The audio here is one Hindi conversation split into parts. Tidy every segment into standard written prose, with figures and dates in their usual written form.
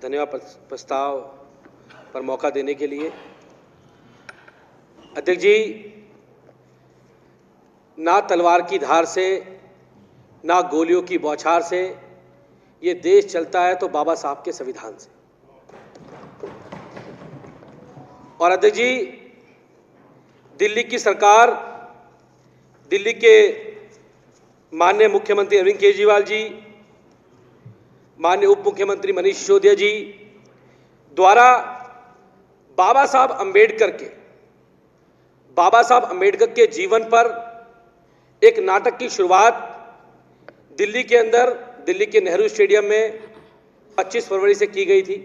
धन्यवाद प्रस्ताव पर मौका देने के लिए। अध्यक्ष जी, ना तलवार की धार से ना गोलियों की बौछार से ये देश चलता है तो बाबा साहब के संविधान से। और अध्यक्ष जी, दिल्ली की सरकार, दिल्ली के माननीय मुख्यमंत्री अरविंद केजरीवाल जी, माननीय उप मुख्यमंत्री मनीष सिसोदिया जी द्वारा बाबा साहब अंबेडकर के जीवन पर एक नाटक की शुरुआत दिल्ली के अंदर, दिल्ली के नेहरू स्टेडियम में 25 फरवरी से की गई थी,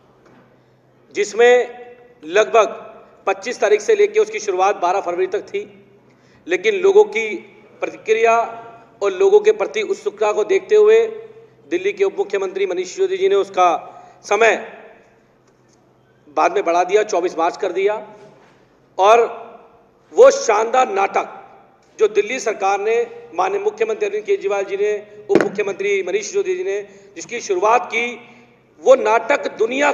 जिसमें लगभग 25 तारीख से लेकर उसकी शुरुआत 12 फरवरी तक थी। लेकिन लोगों की प्रतिक्रिया और लोगों के प्रति उत्सुकता को देखते हुए दिल्ली के उप मुख्यमंत्री मनीष सिसोदिया जी ने उसका समय बाद में बढ़ा दिया, 24 मार्च कर दिया। और वो शानदार नाटक जो दिल्ली सरकार ने, माननीय मुख्यमंत्री अरविंद केजरीवाल जी ने, उप मुख्यमंत्री मनीष सिसोदिया जी ने जिसकी शुरुआत की, वो नाटक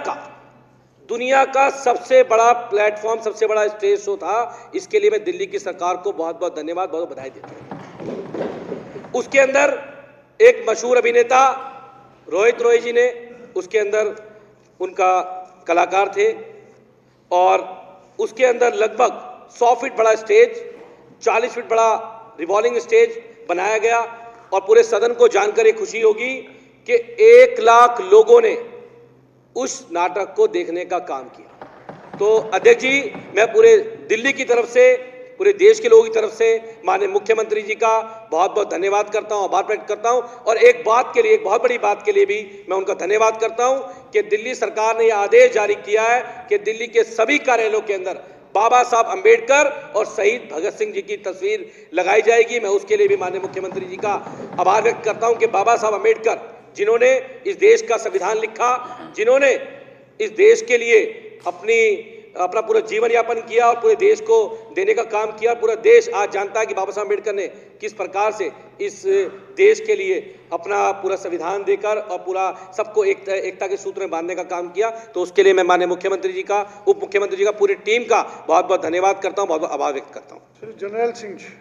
दुनिया का सबसे बड़ा प्लेटफॉर्म, सबसे बड़ा स्टेज शो था। इसके लिए मैं दिल्ली की सरकार को बहुत बहुत धन्यवाद, बहुत बधाई देता हूं। उसके अंदर एक मशहूर अभिनेता रोहित रॉय जी ने उसके अंदर उनका कलाकार थे, और उसके अंदर लगभग 100 फीट बड़ा स्टेज, 40 फीट बड़ा रिवॉल्विंग स्टेज बनाया गया। और पूरे सदन को जानकर ये खुशी होगी कि 1 लाख लोगों ने उस नाटक को देखने का काम किया। तो अध्यक्ष जी, मैं पूरे दिल्ली की तरफ से, पूरे देश के लोगों की तरफ से माननीय मुख्यमंत्री जी का बहुत बहुत धन्यवाद करता हूं, आभार प्रकट करता हूं। और एक बात के लिए, एक बहुत बड़ी बात के लिए भी मैं उनका धन्यवाद करता हूं कि दिल्ली सरकार ने यह आदेश जारी किया है कि दिल्ली के सभी कार्यालयों के अंदर बाबा साहब अंबेडकर और शहीद भगत सिंह जी की तस्वीर लगाई जाएगी। मैं उसके लिए भी माननीय मुख्यमंत्री जी का आभार व्यक्त करता हूं कि बाबा साहब अंबेडकर, जिन्होंने इस देश का संविधान लिखा, जिन्होंने इस देश के लिए अपना पूरा जीवन यापन किया और पूरे देश को देने का काम किया। पूरा देश आज जानता है कि बाबा साहब अंबेडकर ने किस प्रकार से इस देश के लिए अपना पूरा संविधान देकर और पूरा सबको एकता के सूत्र में बांधने का काम किया। तो उसके लिए मैं माननीय मुख्यमंत्री जी का, उप मुख्यमंत्री जी का, पूरी टीम का बहुत बहुत धन्यवाद करता हूँ, बहुत बहुत आभार व्यक्त करता हूँ। श्री जर्नैल सिंह जी।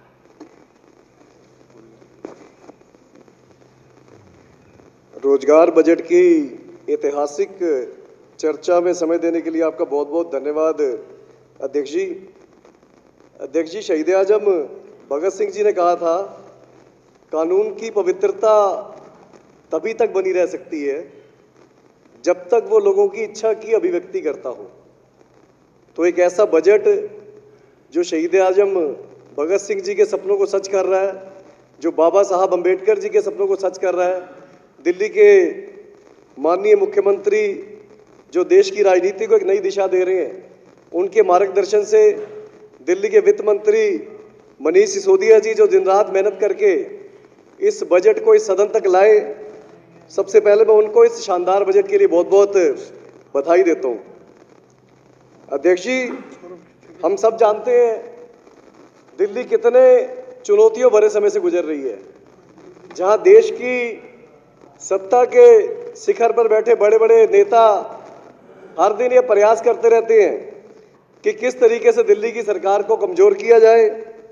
रोजगार बजट की ऐतिहासिक चर्चा में समय देने के लिए आपका बहुत बहुत धन्यवाद अध्यक्ष जी। अध्यक्ष जी, शहीद आजम भगत सिंह जी ने कहा था, कानून की पवित्रता तभी तक बनी रह सकती है जब तक वो लोगों की इच्छा की अभिव्यक्ति करता हो। तो एक ऐसा बजट जो शहीद आजम भगत सिंह जी के सपनों को सच कर रहा है, जो बाबा साहब अंबेडकर जी के सपनों को सच कर रहा है, दिल्ली के माननीय मुख्यमंत्री जो देश की राजनीति को एक नई दिशा दे रहे हैं, उनके मार्गदर्शन से दिल्ली के वित्त मंत्री मनीष सिसोदिया जी जो दिन रात मेहनत करके इस बजट को इस सदन तक लाए, सबसे पहले मैं उनको इस शानदार बजट के लिए बहुत बहुत बधाई देता हूँ। अध्यक्ष जी, हम सब जानते हैं दिल्ली कितने चुनौतियों भरे समय से गुजर रही है, जहाँ देश की सत्ता के शिखर पर बैठे बड़े बड़े नेता हर दिन ये प्रयास करते रहते हैं कि किस तरीके से दिल्ली की सरकार को कमजोर किया जाए,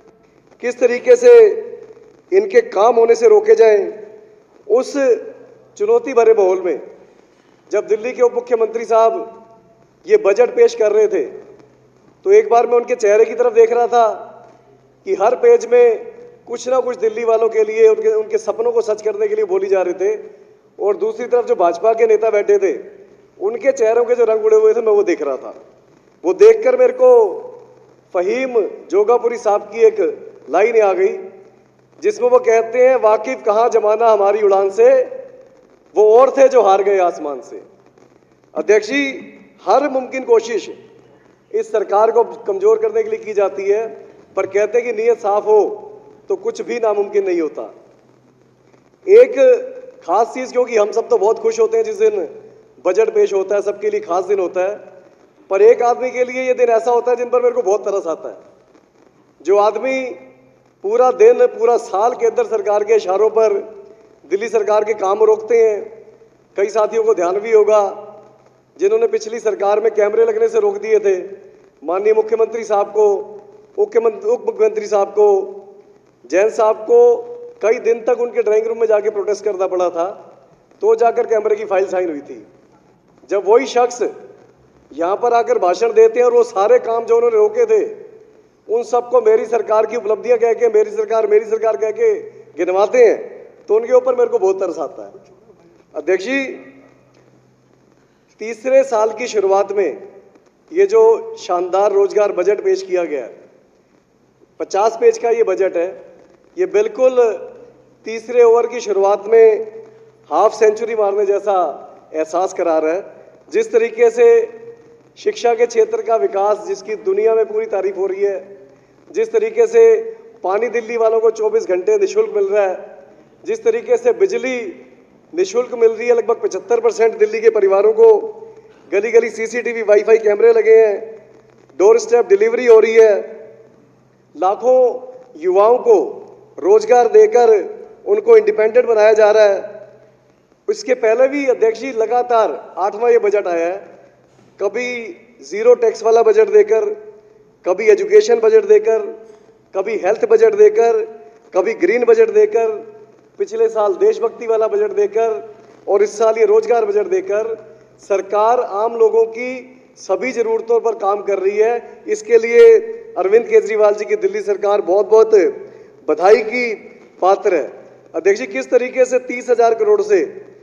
किस तरीके से इनके काम होने से रोके जाएं। उस चुनौती भरे माहौल में जब दिल्ली के उप मुख्यमंत्री साहब ये बजट पेश कर रहे थे, तो एक बार मैं उनके चेहरे की तरफ देख रहा था कि हर पेज में कुछ ना कुछ दिल्ली वालों के लिए, उनके सपनों को सच करने के लिए बोली जा रहे थे। और दूसरी तरफ जो भाजपा के नेता बैठे थे, उनके चेहरों के जो रंग उड़े हुए थे, मैं वो देख रहा था। वो देखकर मेरे को फहीम जोगापुरी साहब की एक लाइन आ गई, जिसमें वो कहते हैं, वाकिफ कहाँ जमाना हमारी उड़ान से, वो और थे जो हार गए आसमान से। अध्यक्ष जी, हर मुमकिन कोशिश इस सरकार को कमजोर करने के लिए की जाती है, पर कहते हैं कि नीयत साफ हो तो कुछ भी नामुमकिन नहीं होता। एक खास चीज, क्योंकि हम सब तो बहुत खुश होते हैं जिस दिन बजट पेश होता है, सबके लिए खास दिन होता है, पर एक आदमी के लिए ये दिन ऐसा होता है जिन पर मेरे को बहुत तरस आता है। जो आदमी पूरा दिन, पूरा साल के अंदर सरकार के इशारों पर दिल्ली सरकार के काम रोकते हैं, कई साथियों को ध्यान भी होगा जिन्होंने पिछली सरकार में कैमरे लगने से रोक दिए थे, माननीय मुख्यमंत्री साहब को, उप मुख्यमंत्री साहब को, जैन साहब को कई दिन तक उनके ड्राइंग रूम में जाके प्रोटेस्ट करना पड़ा था, तो जाकर कैमरे की फाइल साइन हुई थी। जब वही शख्स यहाँ पर आकर भाषण देते हैं और वो सारे काम जो उन्होंने रोके थे उन सबको मेरी सरकार की उपलब्धियां कह के, मेरी सरकार कह के गिनवाते हैं, तो उनके ऊपर मेरे को बहुत तरस आता है। अध्यक्ष जी, तीसरे साल की शुरुआत में ये जो शानदार रोजगार बजट पेश किया गया है, 50 पेज का ये बजट है, ये बिल्कुल तीसरे ओवर की शुरुआत में हाफ सेंचुरी मारने जैसा एहसास करा रहा है। जिस तरीके से शिक्षा के क्षेत्र का विकास, जिसकी दुनिया में पूरी तारीफ हो रही है, जिस तरीके से पानी दिल्ली वालों को 24 घंटे निःशुल्क मिल रहा है, जिस तरीके से बिजली निःशुल्क मिल रही है लगभग 75% दिल्ली के परिवारों को, गली गली CCTV वाईफाई कैमरे लगे हैं, डोर स्टेप डिलीवरी हो रही है, लाखों युवाओं को रोजगार देकर उनको इंडिपेंडेंट बनाया जा रहा है। इसके पहले भी अध्यक्ष जी लगातार 8वां ये बजट आया है, कभी जीरो टैक्स वाला बजट देकर, कभी एजुकेशन बजट देकर, कभी हेल्थ बजट देकर, कभी ग्रीन बजट देकर, पिछले साल देशभक्ति वाला बजट देकर और इस साल ये रोजगार बजट देकर सरकार आम लोगों की सभी जरूरतों पर काम कर रही है। इसके लिए अरविंद केजरीवाल जी की दिल्ली सरकार बहुत बहुत बधाई की पात्र है। अध्यक्ष जी, किस तरीके से 30,000 करोड़ से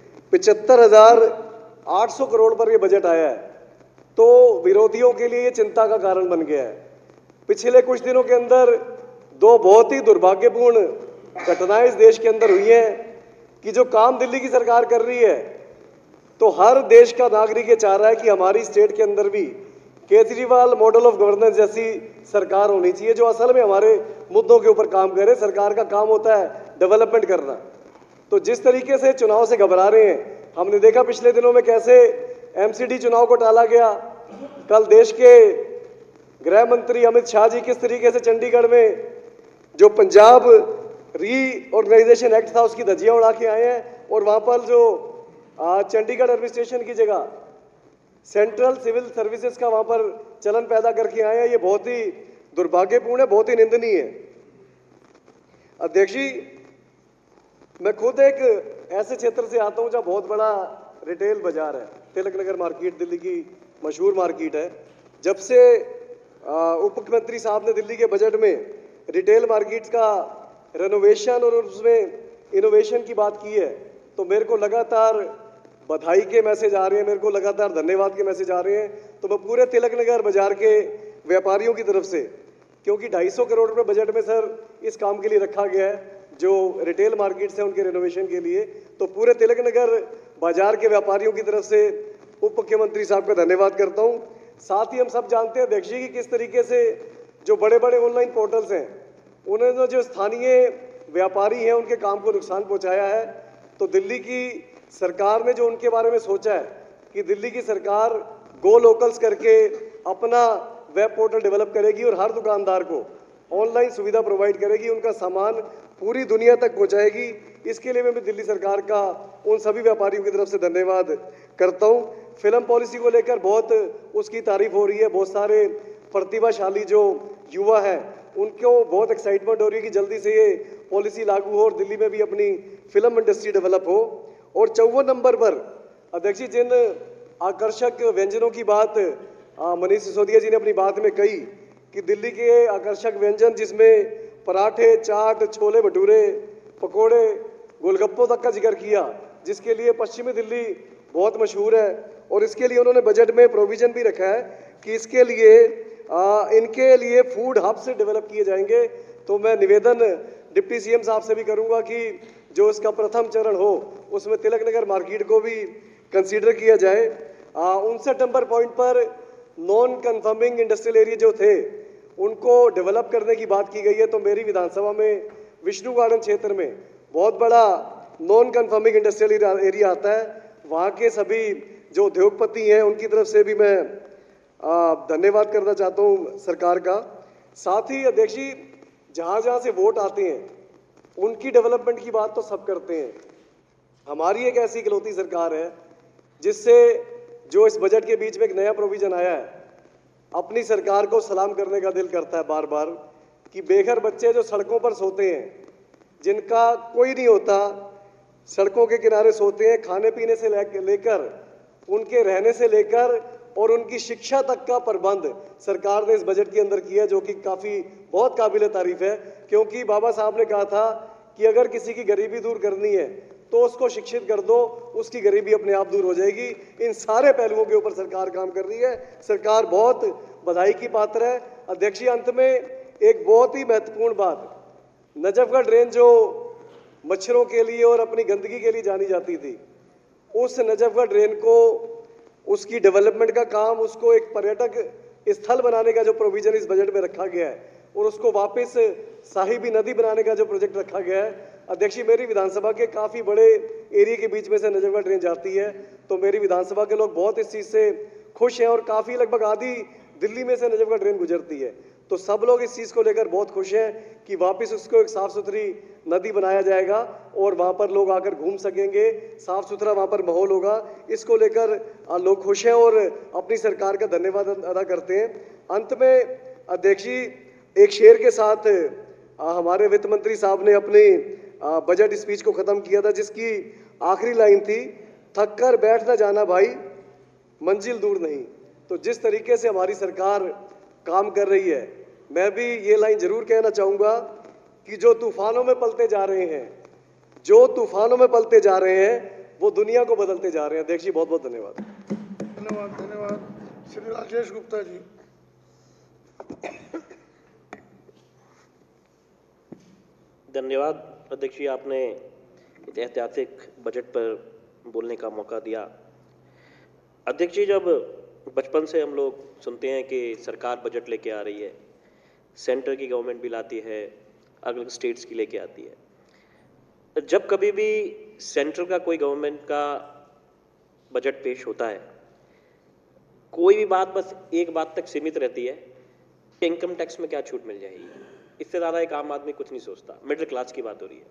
75,800 करोड़ पर यह बजट आया है, तो विरोधियों के लिए ये चिंता का कारण बन गया है। पिछले कुछ दिनों के अंदर दो बहुत ही दुर्भाग्यपूर्ण घटनाएं इस देश के अंदर हुई हैं कि जो काम दिल्ली की सरकार कर रही है, तो हर देश का नागरिक ये चाह रहा है कि हमारी स्टेट के अंदर भी केजरीवाल मॉडल ऑफ गवर्नेंस जैसी सरकार होनी चाहिए, जो असल में हमारे मुद्दों के ऊपर काम करे। सरकार का काम होता है डेवलपमेंट करना। तो जिस तरीके से चुनाव से घबरा रहे हैं, हमने देखा पिछले दिनों में कैसे MCD चुनाव को टाला गया। कल देश के गृह मंत्री अमित शाह जी किस तरीके से चंडीगढ़ में जो पंजाब रीऑर्गेनाइजेशन एक्ट था उसकी धज्जियां उड़ा के आए हैं, और वहां पर जो चंडीगढ़ एडमिनिस्ट्रेशन की जगह सेंट्रल सिविल सर्विसेज का वहां पर चलन पैदा करके आए हैं। ये बहुत ही दुर्भाग्यपूर्ण है, बहुत ही निंदनीय है। अध्यक्ष जी, मैं खुद एक ऐसे क्षेत्र से आता हूं जहां बहुत बड़ा रिटेल बाजार है, तिलक नगर मार्केट दिल्ली की मशहूर मार्केट है। जब से उप मुख्यमंत्री साहब ने दिल्ली के बजट में रिटेल मार्केट का रेनोवेशन और उसमें इनोवेशन की बात की है, तो मेरे को लगातार बधाई के मैसेज आ रहे हैं, मेरे को लगातार धन्यवाद के मैसेज आ रहे हैं। तो मैं पूरे तिलक नगर बाजार के व्यापारियों की तरफ से, क्योंकि 250 करोड़ रुपए बजट में सर इस काम के लिए रखा गया है जो रिटेल मार्केट्स हैं उनके रेनोवेशन के लिए, तो पूरे तिलक नगर बाजार के व्यापारियों की तरफ से उप मुख्यमंत्री साहब का धन्यवाद करता हूं। साथ ही हम सब जानते हैं अध्यक्ष जी कि किस तरीके से जो बड़े बड़े ऑनलाइन पोर्टल्स हैं उन्होंने जो स्थानीय व्यापारी हैं उनके काम को नुकसान पहुंचाया है। तो दिल्ली की सरकार ने जो उनके बारे में सोचा है कि दिल्ली की सरकार गो लोकल्स करके अपना वेब पोर्टल डेवलप करेगी और हर दुकानदार को ऑनलाइन सुविधा प्रोवाइड करेगी, उनका सामान पूरी दुनिया तक पहुंचाएगी। इसके लिए मैं दिल्ली सरकार का उन सभी व्यापारियों की तरफ से धन्यवाद करता हूं। फिल्म पॉलिसी को लेकर बहुत उसकी तारीफ हो रही है, बहुत सारे प्रतिभाशाली जो युवा हैं उनको बहुत एक्साइटमेंट हो रही है कि जल्दी से ये पॉलिसी लागू हो और दिल्ली में भी अपनी फिल्म इंडस्ट्री डेवलप हो। और 54 नंबर पर अध्यक्ष जी जिन आकर्षक व्यंजनों की बात मनीष सिसोदिया जी ने अपनी बात में कही कि दिल्ली के आकर्षक व्यंजन जिसमें पराठे, चाट, छोले भटूरे, पकोड़े, गोलगप्पों तक का जिक्र किया, जिसके लिए पश्चिमी दिल्ली बहुत मशहूर है, और इसके लिए उन्होंने बजट में प्रोविजन भी रखा है कि इसके लिए इनके लिए फूड हब से डेवलप किए जाएंगे। तो मैं निवेदन डिप्टी CM साहब से भी करूंगा कि जो इसका प्रथम चरण हो उसमें तिलक नगर मार्केट को भी कंसीडर किया जाए। 59 नंबर पॉइंट पर नॉन कन्फर्मिंग इंडस्ट्रियल एरिया जो थे उनको डेवलप करने की बात की गई है। तो मेरी विधानसभा में विष्णु गार्डन क्षेत्र में बहुत बड़ा नॉन कन्फर्मिंग इंडस्ट्रियल एरिया आता है, वहाँ के सभी जो उद्योगपति हैं उनकी तरफ से भी मैं धन्यवाद करना चाहता हूँ सरकार का। साथ ही अध्यक्ष जी जहाँ जहाँ से वोट आते हैं उनकी डेवलपमेंट की बात तो सब करते हैं। हमारी एक ऐसी इकलौती सरकार है जिससे जो इस बजट के बीच में एक नया प्रोविजन आया है, अपनी सरकार को सलाम करने का दिल करता है बार बार कि बेघर बच्चे जो सड़कों पर सोते हैं, जिनका कोई नहीं होता, सड़कों के किनारे सोते हैं, खाने पीने से लेकर उनके रहने से लेकर और उनकी शिक्षा तक का प्रबंध सरकार ने इस बजट के अंदर किया, जो कि काफ़ी बहुत काबिल तारीफ है। क्योंकि बाबा साहब ने कहा था कि अगर किसी की गरीबी दूर करनी है तो उसको शिक्षित कर दो, उसकी गरीबी अपने आप दूर हो जाएगी। इन सारे पहलुओं के ऊपर सरकार काम कर रही है। सरकार बहुत बधाई की पात्र है। अध्यक्ष जी, अंत में एक बहुत ही महत्वपूर्ण बात, नजफगढ़ ड्रेन जो मच्छरों के लिए और अपनी गंदगी के लिए जानी जाती थी, उस नजफगढ़ ड्रेन को, उसकी डेवलपमेंट का काम, उसको एक पर्यटक स्थल बनाने का जो प्रोविजन इस बजट में रखा गया है और उसको वापस साहिबी नदी बनाने का जो प्रोजेक्ट रखा गया है। अध्यक्ष जी, मेरी विधानसभा के काफ़ी बड़े एरिया के बीच में से नजफगढ़ ड्रेन जाती है, तो मेरी विधानसभा के लोग बहुत इस चीज़ से खुश हैं और काफ़ी लगभग आधी दिल्ली में से नजफगढ़ ड्रेन गुजरती है। तो सब लोग इस चीज़ को लेकर बहुत खुश हैं कि वापस उसको एक साफ़ सुथरी नदी बनाया जाएगा और वहाँ पर लोग आकर घूम सकेंगे, साफ़ सुथरा वहाँ पर माहौल होगा। इसको लेकर लोग खुश हैं और अपनी सरकार का धन्यवाद अदा करते हैं। अंत में अध्यक्ष जी, एक शेर के साथ हमारे वित्त मंत्री साहब ने अपनी बजट स्पीच को ख़त्म किया था, जिसकी आखिरी लाइन थी, थक कर बैठ ना जाना भाई, मंजिल दूर नहीं। तो जिस तरीके से हमारी सरकार काम कर रही है, मैं भी ये लाइन जरूर कहना चाहूँगा कि जो तूफानों में पलते जा रहे हैं, जो तूफानों में पलते जा रहे हैं, वो दुनिया को बदलते जा रहे हैं। अध्यक्ष जी, बहुत बहुत धन्यवाद। धन्यवाद, धन्यवाद। श्री राजेश गुप्ता जी। धन्यवाद अध्यक्ष जी, आपने ऐतिहासिक बजट पर बोलने का मौका दिया। अध्यक्ष जी, जब बचपन से हम लोग सुनते हैं कि सरकार बजट लेके आ रही है, सेंटर की गवर्नमेंट भी लाती है, अलग अलग स्टेट्स की लेके आती है। जब कभी भी सेंटर का कोई गवर्नमेंट का बजट पेश होता है, कोई भी बात बस एक बात तक सीमित रहती है कि इनकम टैक्स में क्या छूट मिल जाएगी। इससे ज़्यादा एक आम आदमी कुछ नहीं सोचता। मिडिल क्लास की बात हो रही है।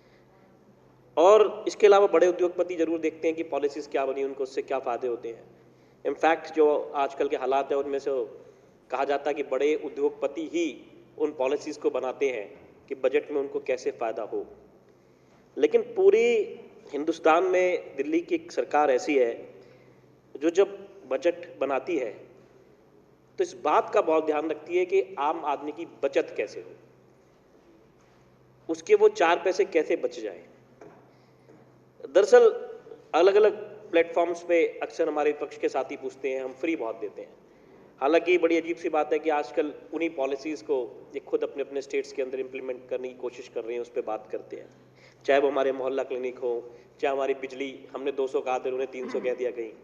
और इसके अलावा बड़े उद्योगपति जरूर देखते हैं कि पॉलिसीज क्या बनी, उनको उससे क्या फ़ायदे होते हैं। इनफैक्ट जो आजकल के हालात है उनमें से कहा जाता है कि बड़े उद्योगपति ही उन पॉलिसीज़ को बनाते हैं कि बजट में उनको कैसे फ़ायदा हो। लेकिन पूरी हिंदुस्तान में दिल्ली की एक सरकार ऐसी है जो जब बजट बनाती है तो इस बात का बहुत ध्यान रखती है कि आम आदमी की बचत कैसे हो, उसके वो 4 पैसे कैसे बच जाए। दरअसल अलग अलग प्लेटफॉर्म्स पे अक्सर हमारे विपक्ष के साथी पूछते हैं, हम फ्री बहुत देते हैं। हालांकि बड़ी अजीब सी बात है कि आजकल उन्हीं पॉलिसीज़ को ये खुद अपने अपने स्टेट्स के अंदर इम्प्लीमेंट करने की कोशिश कर रहे हैं, उस पर बात करते हैं। चाहे वो हमारे मोहल्ला क्लिनिक हो, चाहे हमारी बिजली, हमने 200 कहा था, उन्होंने 300 कह दिया कहीं।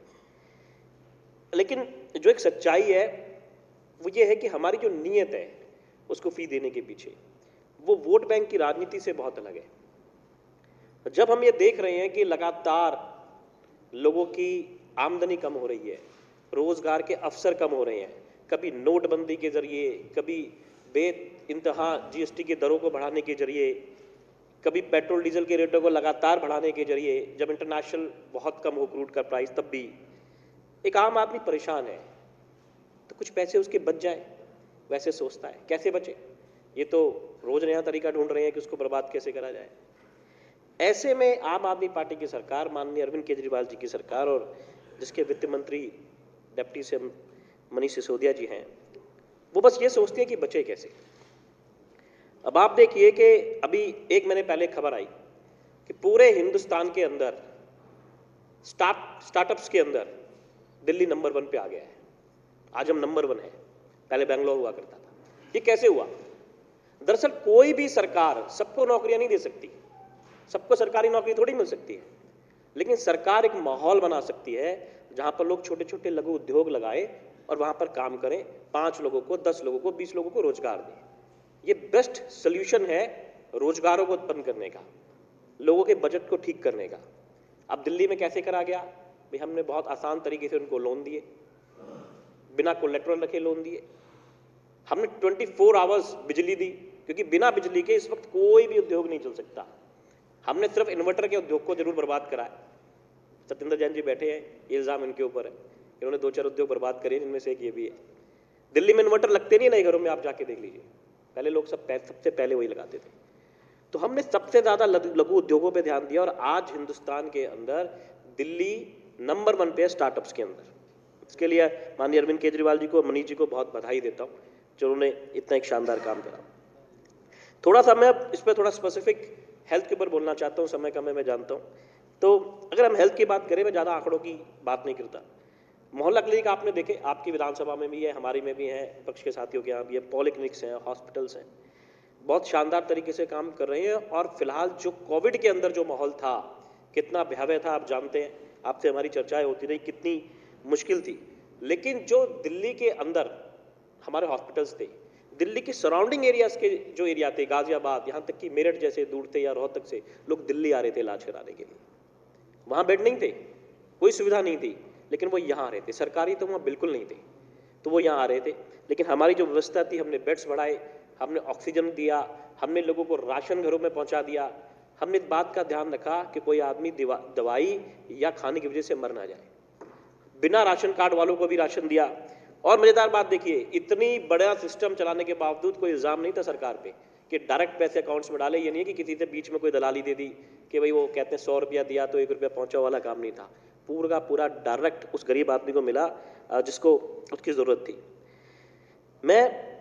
लेकिन जो एक सच्चाई है वो ये है कि हमारी जो नीयत है उसको फी देने के पीछे, वो वोट बैंक की राजनीति से बहुत अलग है। जब हम ये देख रहे हैं कि लगातार लोगों की आमदनी कम हो रही है, रोजगार के अवसर कम हो रहे हैं, कभी नोटबंदी के जरिए, कभी बेइंतहा जीएसटी की दरों को बढ़ाने के जरिए, कभी पेट्रोल डीजल के रेटों को लगातार बढ़ाने के जरिए, जब इंटरनेशनल बहुत कम हो क्रूड का प्राइस, तब भी एक आम आदमी परेशान है। तो कुछ पैसे उसके बच जाए वैसे सोचता है, कैसे बचे। ये तो रोज नया तरीका ढूंढ रहे हैं कि उसको बर्बाद कैसे करा जाए। ऐसे में आम आदमी पार्टी की सरकार, माननीय अरविंद केजरीवाल जी की सरकार, और जिसके वित्त मंत्री डिप्टी से मनीष सिसोदिया जी हैं, वो बस ये सोचते हैं कि बचे कैसे। अब आप देखिए कि अभी एक महीने पहले खबर आई कि पूरे हिंदुस्तान के अंदर स्टार्टअप्स के अंदर दिल्ली नंबर 1 पे आ गया है। आज हम नंबर 1 है, पहले बेंगलोर हुआ करता था। ये कैसे हुआ? दरअसल कोई भी सरकार सबको नौकरियां नहीं दे सकती, सबको सरकारी नौकरी थोड़ी मिल सकती है, लेकिन सरकार एक माहौल बना सकती है जहां पर लोग छोटे छोटे लघु उद्योग लगाए और वहां पर काम करें, 5 लोगों को, 10 लोगों को, 20 लोगों को रोजगार दें। ये बेस्ट सोल्यूशन है रोजगारों को उत्पन्न करने का, लोगों के बजट को ठीक करने का। अब दिल्ली में कैसे करा गया भाई? हमने बहुत आसान तरीके से उनको लोन दिए, बिना कोलेटरल रखे लोन दिए। हमने 24 आवर्स बिजली दी, क्योंकि बिना बिजली के इस वक्त कोई भी उद्योग नहीं चल सकता। हमने सिर्फ इन्वर्टर के उद्योग को जरूर बर्बाद करा है। सत्येंद्र जैन जी बैठे हैं, ये इल्जाम इनके ऊपर है। इन्होंने 2-4 उद्योग बर्बाद करे, जिनमें से एक ये भी है। दिल्ली में इन्वर्टर लगते नहीं नए घरों में, आप जाके देख लीजिए, पहले लोग सबसे पहले वही लगाते थे। तो हमने सबसे ज्यादा लघु उद्योगों पे ध्यान दिया, और आज हिंदुस्तान के अंदर दिल्ली नंबर 1 पे है स्टार्टअप्स के अंदर। इसके लिए माननीय अरविंद केजरीवाल जी को, मनीष जी को बहुत बधाई देता हूँ, जो उन्होंने इतना एक शानदार काम करा। थोड़ा सा मैं इस पर थोड़ा स्पेसिफिक हेल्थ के ऊपर बोलना चाहता हूँ, समय कम है मैं जानता हूँ। तो अगर हम हेल्थ की बात करें, मैं ज़्यादा आंकड़ों की बात नहीं करता। मोहल्ला क्लिनिक आपने देखे, आपकी विधानसभा में भी है, हमारी में भी है, विपक्ष के साथियों के यहाँ भी है, पॉलीक्लिनिक्स हैं, हॉस्पिटल्स हैं, बहुत शानदार तरीके से काम कर रहे हैं। और फिलहाल जो कोविड के अंदर जो माहौल था, कितना भयावह था आप जानते हैं, आपसे हमारी चर्चाएं होती रही, कितनी मुश्किल थी। लेकिन जो दिल्ली के अंदर हमारे हॉस्पिटल्स थे, दिल्ली के सराउंडिंग एरियाज के जो एरिया थे, गाजियाबाद, यहाँ तक कि मेरठ जैसे दूर थे, या रोहतक से लोग दिल्ली आ रहे थे इलाज कराने के लिए। वहाँ बेड नहीं थे, कोई सुविधा नहीं थी, लेकिन वो यहाँ आ रहे थे। सरकारी तो वहाँ बिल्कुल नहीं थे, तो वो यहाँ आ रहे थे। लेकिन हमारी जो व्यवस्था थी, हमने बेड्स बढ़ाए, हमने ऑक्सीजन दिया, हमने लोगों को राशन घरों में पहुँचा दिया। हमने इस बात का ध्यान रखा कि कोई आदमी दवाई या खाने की वजह से मर ना जाए। बिना राशन कार्ड वालों को भी राशन दिया। और मजेदार बात देखिए, इतनी बड़ा सिस्टम चलाने के बावजूद कोई इल्जाम नहीं था सरकार पे कि डायरेक्ट पैसे अकाउंट्स में डाले। ये नहीं है कि किसी से बीच में कोई दलाली दे दी कि भाई वो कहते हैं 100 रुपया दिया तो 1 रुपया पहुंचा वाला काम नहीं था। पूरा का पूरा डायरेक्ट उस गरीब आदमी को मिला जिसको उसकी जरूरत थी। मैं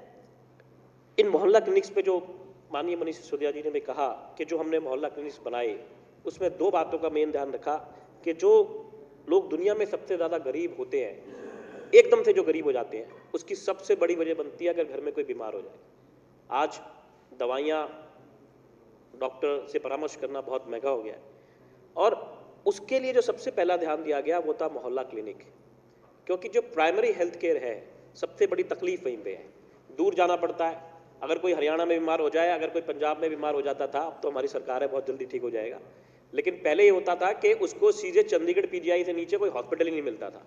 इन मोहल्ला क्लिनिक्स पे जो माननीय मनीष सिसोदिया जी ने भी कहा कि जो हमने मोहल्ला क्लिनिक्स बनाए, उसमें 2 बातों का मेन ध्यान रखा कि जो लोग दुनिया में सबसे ज़्यादा गरीब होते हैं, एकदम से जो गरीब हो जाते हैं, उसकी सबसे बड़ी वजह बनती है अगर घर में कोई बीमार हो जाए। आज दवाइयाँ, डॉक्टर से परामर्श करना बहुत महंगा हो गया है, और उसके लिए जो सबसे पहला ध्यान दिया गया वो था मोहल्ला क्लिनिक। क्योंकि जो प्राइमरी हेल्थ केयर है, सबसे बड़ी तकलीफ वहीं पे है, दूर जाना पड़ता है। अगर कोई हरियाणा में बीमार हो जाए, अगर कोई पंजाब में बीमार हो जाता था, अब तो हमारी सरकार है, बहुत जल्दी ठीक हो जाएगा, लेकिन पहले ये होता था कि उसको सीधे चंडीगढ़ पीजीआई से नीचे कोई हॉस्पिटल ही नहीं मिलता था,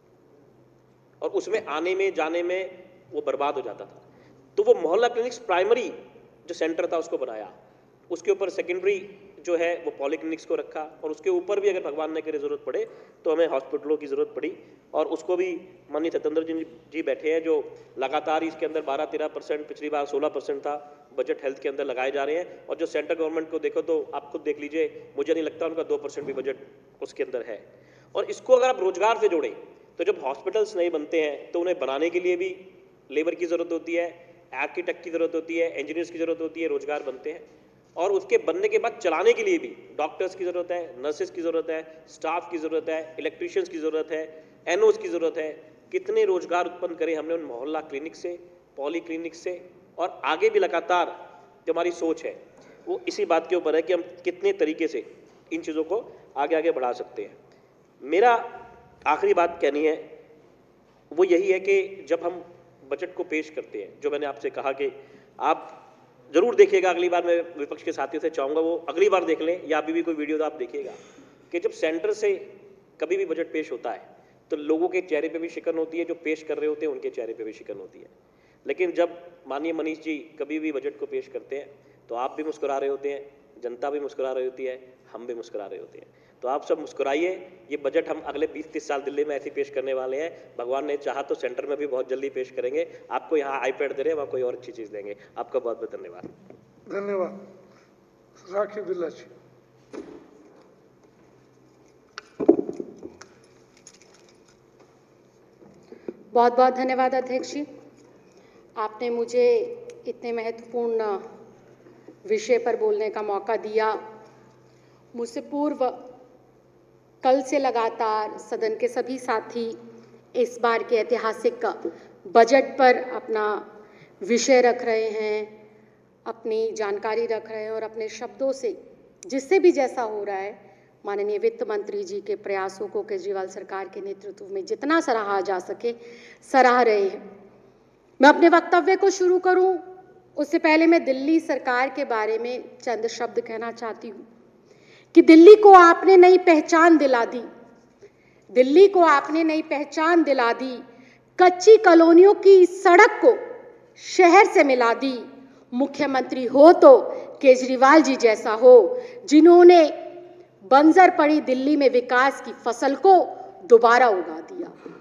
और उसमें आने में जाने में वो बर्बाद हो जाता था। तो वो मोहल्ला क्लिनिक्स प्राइमरी जो सेंटर था उसको बनाया, उसके ऊपर सेकेंडरी जो है वो पॉलीक्लिनिक्स को रखा, और उसके ऊपर भी अगर भगवान ने करे जरूरत पड़े तो हमें हॉस्पिटलों की जरूरत पड़ी, और उसको भी माननीय सत्येंद्र जी बैठे हैं, जो लगातार इसके अंदर 12-13%, पिछली बार 16% था बजट हेल्थ के अंदर लगाए जा रहे हैं। और जो सेंट्रल गवर्नमेंट को देखो तो आप खुद देख लीजिए, मुझे नहीं लगता उनका 2% भी बजट उसके अंदर है। और इसको अगर आप रोजगार से जोड़ें तो जब हॉस्पिटल्स नहीं बनते हैं तो उन्हें बनाने के लिए भी लेबर की जरूरत होती है, आर्किटेक्ट की जरूरत होती है, इंजीनियर्स की जरूरत होती है, रोजगार बनते हैं। और उसके बनने के बाद चलाने के लिए भी डॉक्टर्स की जरूरत है, नर्सेज की जरूरत है, स्टाफ की जरूरत है, इलेक्ट्रीशियंस की जरूरत है, एनओस की जरूरत है। कितने रोजगार उत्पन्न करें हमने उन मोहल्ला क्लिनिक से, पॉली क्लिनिक से, और आगे भी लगातार जो हमारी सोच है वो इसी बात के ऊपर है कि हम कितने तरीके से इन चीज़ों को आगे आगे बढ़ा सकते हैं। मेरा आखिरी बात कहनी है वो यही है कि जब हम बजट को पेश करते हैं, जो मैंने आपसे कहा कि आप जरूर देखिएगा, अगली बार मैं विपक्ष के साथियों से चाहूँगा वो अगली बार देख लें, या अभी भी कोई वीडियो तो आप देखिएगा कि जब सेंटर से कभी भी बजट पेश होता है तो लोगों के चेहरे पे भी शिकन होती है, जो पेश कर रहे होते हैं उनके चेहरे पे भी शिकन होती है। लेकिन जब माननीय मनीष जी कभी भी बजट को पेश करते हैं तो आप भी मुस्कुरा रहे होते हैं, जनता भी मुस्कुरा रही होती है, हम भी मुस्कुरा रहे होते हैं। तो आप सब मुस्कुराइए। ये बजट हम अगले 20-30 साल दिल्ली में ऐसे पेश करने वाले हैं। भगवान ने चाहा तो सेंटर में भी बहुत जल्दी पेश करेंगे। आपको यहाँ आईपैड दे रहे हैं, वहाँ कोई और अच्छी चीज़ देंगे। आपका बहुत बहुत धन्यवाद। धन्यवाद। राखी बिरला जी। बहुत बहुत धन्यवाद अध्यक्ष जी, आपने मुझे इतने महत्वपूर्ण विषय पर बोलने का मौका दिया। मुझसे पूर्व कल से लगातार सदन के सभी साथी इस बार के ऐतिहासिक बजट पर अपना विषय रख रहे हैं, अपनी जानकारी रख रहे हैं, और अपने शब्दों से जिससे भी जैसा हो रहा है माननीय वित्त मंत्री जी के प्रयासों को केजरीवाल सरकार के नेतृत्व में जितना सराहा जा सके सराह रहे हैं। मैं अपने वक्तव्य को शुरू करूं उससे पहले मैं दिल्ली सरकार के बारे में चंद शब्द कहना चाहती हूं कि दिल्ली को आपने नई पहचान दिला दी, दिल्ली को आपने नई पहचान दिला दी, कच्ची कॉलोनियों की सड़क को शहर से मिला दी। मुख्यमंत्री हो तो केजरीवाल जी जैसा हो, जिन्होंने बंजर पड़ी दिल्ली में विकास की फसल को दोबारा उगा दिया,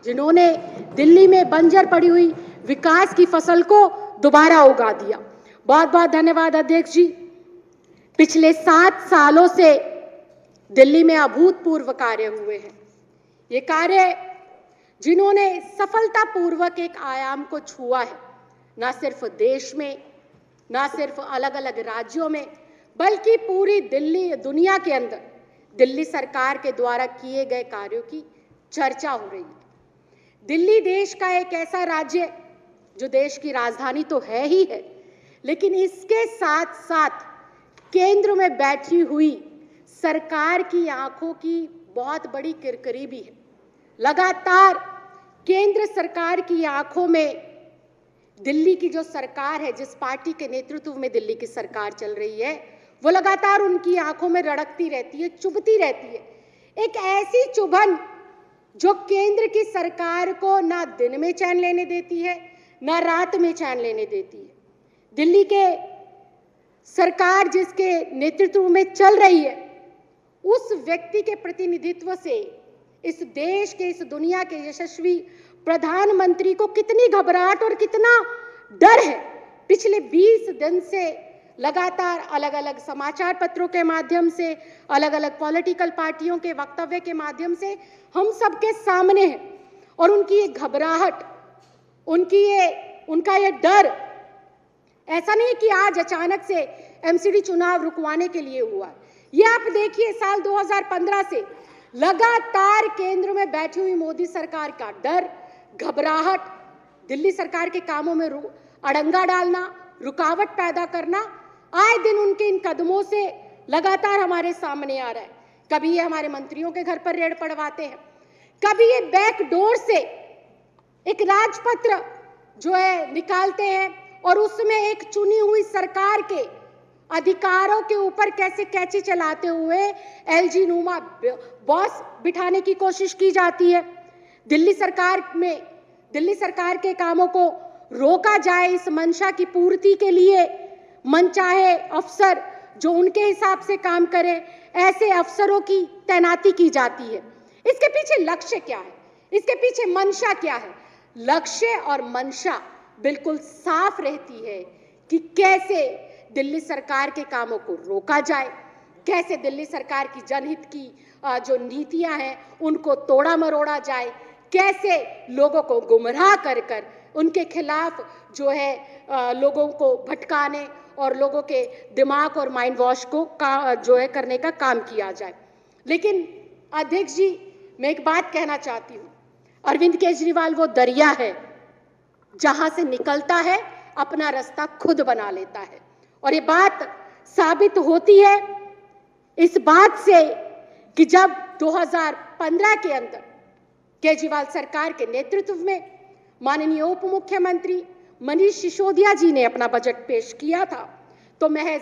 जिन्होंने दिल्ली में बंजर पड़ी हुई विकास की फसल को दोबारा उगा दिया। बहुत बहुत धन्यवाद अध्यक्ष जी। पिछले 7 सालों से दिल्ली में अभूतपूर्व कार्य हुए हैं। ये कार्य जिन्होंने सफलतापूर्वक एक आयाम को छुआ है, ना सिर्फ देश में, ना सिर्फ अलग अलग राज्यों में, बल्कि पूरी दुनिया के अंदर दिल्ली सरकार के द्वारा किए गए कार्यों की चर्चा हो रही है। दिल्ली देश का एक ऐसा राज्य जो देश की राजधानी तो है ही है, लेकिन इसके साथ साथ केंद्र में बैठी हुई सरकार की आंखों की बहुत बड़ी किरकिरी भी है। लगातार केंद्र सरकार की आंखों में दिल्ली की जो सरकार है, जिस पार्टी के नेतृत्व में दिल्ली की सरकार चल रही है, वो लगातार उनकी आंखों में रड़कती रहती है, चुभती रहती है। एक ऐसी चुभन जो केंद्र की सरकार को ना दिन में चैन लेने देती है, ना रात में चैन लेने देती है। दिल्ली के सरकार जिसके नेतृत्व में चल रही है, उस व्यक्ति के प्रतिनिधित्व से इस देश के, इस दुनिया के यशस्वी प्रधानमंत्री को कितनी घबराहट और कितना डर है। पिछले 20 दिन से लगातार अलग अलग समाचार पत्रों के माध्यम से, अलग अलग पॉलिटिकल पार्टियों के वक्तव्य के माध्यम से हम सबके सामने है। और उनकी ये घबराहट, उनका ये डर ऐसा नहीं कि आज अचानक से एमसीडी चुनाव रुकवाने के लिए हुआ। ये आप देखिए, साल 2015 से लगातार केंद्र में बैठी हुई मोदी सरकार का डर, घबराहट, दिल्ली सरकार के कामों में अड़ंगा डालना, रुकावट पैदा करना, आए दिन उनके इन कदमों से लगातार हमारे सामने आ रहा है। कभी ये हमारे मंत्रियों के घर पर रेड पड़वाते हैं, कभी ये बैक डोर से एक राजपत्र जो है निकालते हैं और उसमें एक चुनी हुई सरकार के अधिकारों के ऊपर कैसे कैची चलाते हुए एलजी नुमा बॉस बिठाने की कोशिश की जाती है। दिल्ली सरकार के कामों को रोका जाए, इस मंशा की पूर्ति के लिए मनचाहे अफसर जो उनके हिसाब से काम करे, ऐसे अफसरों की तैनाती की जाती है। इसके पीछे लक्ष्य क्या है? इसके पीछे मंशा क्या है? लक्ष्य और मंशा बिल्कुल साफ रहती है कि कैसे दिल्ली सरकार के कामों को रोका जाए, कैसे दिल्ली सरकार की जनहित की जो नीतियां हैं उनको तोड़ा मरोड़ा जाए, कैसे लोगों को गुमराह कर उनके खिलाफ जो है लोगों को भटकाने और लोगों के दिमाग और माइंड वॉश को जो है करने का काम किया जाए। लेकिन अध्यक्ष जी, मैं एक बात कहना चाहती हूँ, अरविंद केजरीवाल वो दरिया है जहां से निकलता है, अपना रास्ता खुद बना लेता है। और ये बात साबित होती है इस बात से कि जब 2015 के अंदर केजरीवाल सरकार के नेतृत्व में माननीय उप मुख्यमंत्री मनीष सिसोदिया जी ने अपना बजट पेश किया था, तो महज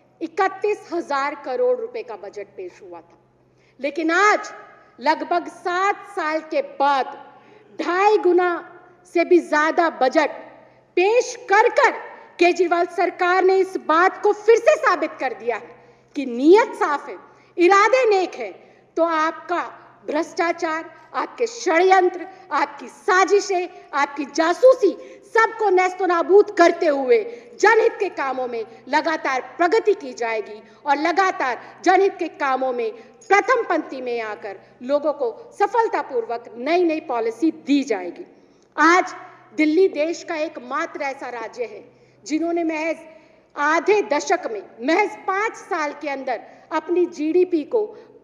31,000 करोड़ रुपए का बजट पेश हुआ था। लेकिन आज लगभग 7 साल के बाद 2.5 गुना से भी ज्यादा बजट पेश कर केजरीवाल सरकार ने इस बात को फिर से साबित कर दिया है कि नीयत साफ है, इरादे नेक है, तो आपका भ्रष्टाचार, आपके षड्यंत्र, आपकी साजिशें, आपकी जासूसी सबको नेस्तनाबूद करते हुए जनहित के कामों में लगातार प्रगति की जाएगी और लगातार जनहित के कामों में प्रथम पंक्ति में आकर लोगों को सफलतापूर्वक नई नई पॉलिसी दी जाएगी। आज दिल्ली देश का एकमात्र ऐसा राज्य है जिन्होंने महज आधे दशक में, महज 5 साल के अंदर अपनी जीडीपी को